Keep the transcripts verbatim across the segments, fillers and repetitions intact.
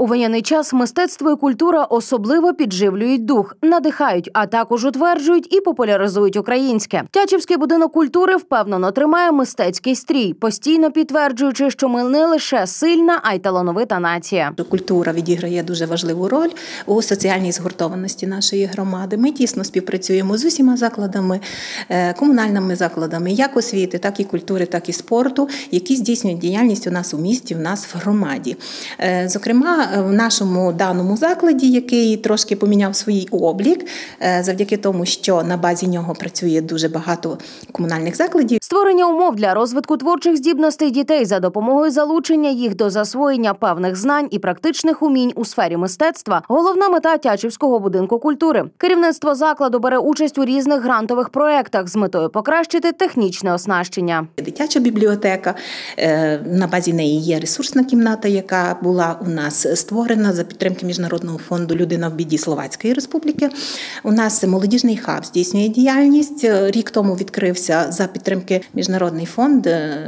У воєнний час мистецтво і культура особливо підживлюють дух, надихають, а також утверджують і популяризують українське. Тячівський будинок культури впевнено тримає мистецький стрій, постійно підтверджуючи, що ми не лише сильна, а й талановита нація. Культура відіграє дуже важливу роль у соціальній згуртованості нашої громади. Ми тісно співпрацюємо з усіма закладами, комунальними закладами, як освіти, так і культури, так і спорту, які здійснюють діяльність у нас у місті, в нас в громаді. Зокрема, в нашому даному закладі, який трошки поміняв свій облік, завдяки тому, що на базі нього працює дуже багато комунальних закладів. Створення умов для розвитку творчих здібностей дітей за допомогою залучення їх до засвоєння певних знань і практичних умінь у сфері мистецтва – головна мета Тячівського будинку культури. Керівництво закладу бере участь у різних грантових проєктах з метою покращити технічне оснащення. Дитяча бібліотека, на базі неї є ресурсна кімната, яка була у нас створена за підтримки Міжнародного фонду «Людина в біді» Словацької Республіки. У нас молодіжний хаб здійснює діяльність. Рік тому відкрився за підтримки Міжнародний фонд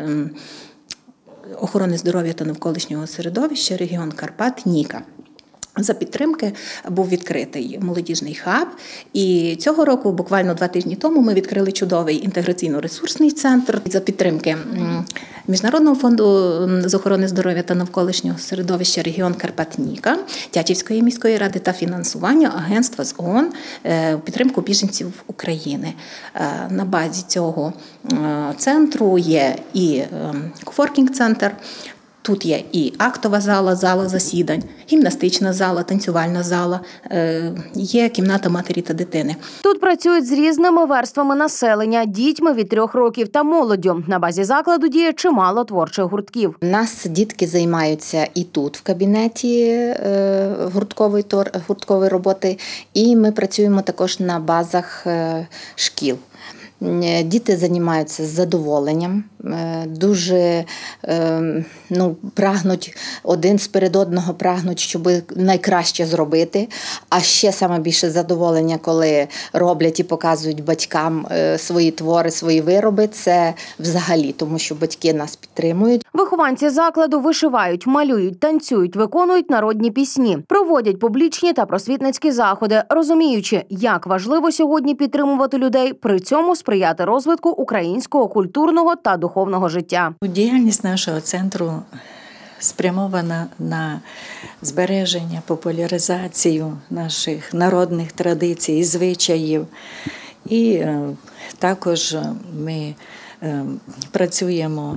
охорони здоров'я та навколишнього середовища регіон Карпат «Ніка». За підтримки був відкритий молодіжний хаб, і цього року, буквально два тижні тому, ми відкрили чудовий інтеграційно-ресурсний центр. За підтримки Міжнародного фонду з охорони здоров'я та навколишнього середовища регіон Карпат-Ніка, Тячівської міської ради та фінансування агентства з ООН у підтримку біженців України. На базі цього центру є і коворкінг-центр. Тут є і актова зала, зала засідань, гімнастична зала, танцювальна зала, є кімната матері та дитини. Тут працюють з різними верствами населення, дітьми від трьох років та молоддю. На базі закладу діє чимало творчих гуртків. У нас дітки займаються і тут, в кабінеті гурткової, гурткової роботи, і ми працюємо також на базах шкіл. Діти займаються з задоволенням, дуже ну, прагнуть, один сперед одного прагнуть, щоб найкраще зробити. А ще саме більше задоволення, коли роблять і показують батькам свої твори, свої вироби, це взагалі, тому що батьки нас підтримують. Вихованці закладу вишивають, малюють, танцюють, виконують народні пісні, проводять публічні та просвітницькі заходи, розуміючи, як важливо сьогодні підтримувати людей, при цьому сприяти розвитку українського культурного та духовного життя. Діяльність нашого центру спрямована на збереження, популяризацію наших народних традицій і звичаїв. І також ми працюємо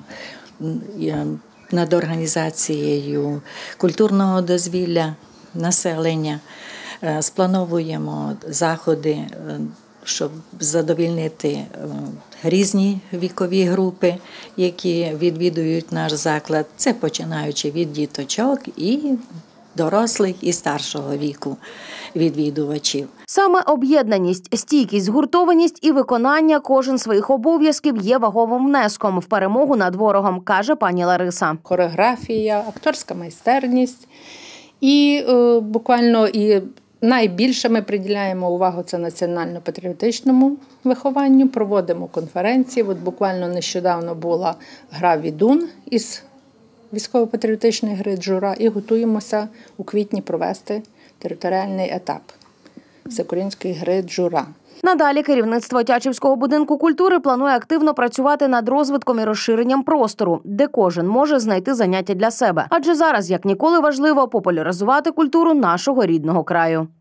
над організацією культурного дозвілля населення, сплановуємо заходи, щоб задовольнити різні вікові групи, які відвідують наш заклад. Це починаючи від діточок і дорослих, і старшого віку відвідувачів. Саме об'єднаність, стійкість, згуртованість і виконання кожен своїх обов'язків є ваговим внеском в перемогу над ворогом, каже пані Лариса. Хореографія, акторська майстерність і е, буквально і найбільше ми приділяємо увагу це національно-патріотичному вихованню, проводимо конференції. От буквально нещодавно була гра «Відун» із військово-патріотичної гри «Джура» і готуємося у квітні провести територіальний етап всеукраїнської гри «Джура». Надалі керівництво Тячівського будинку культури планує активно працювати над розвитком і розширенням простору, де кожен може знайти заняття для себе. Адже зараз, як ніколи, важливо популяризувати культуру нашого рідного краю.